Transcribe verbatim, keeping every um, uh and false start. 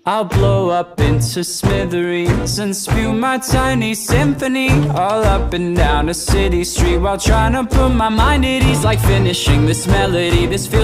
I'll blow up into smithereens and spew my tiny symphony all up and down a city street while trying to put my mind at ease. Like finishing this melody, this feels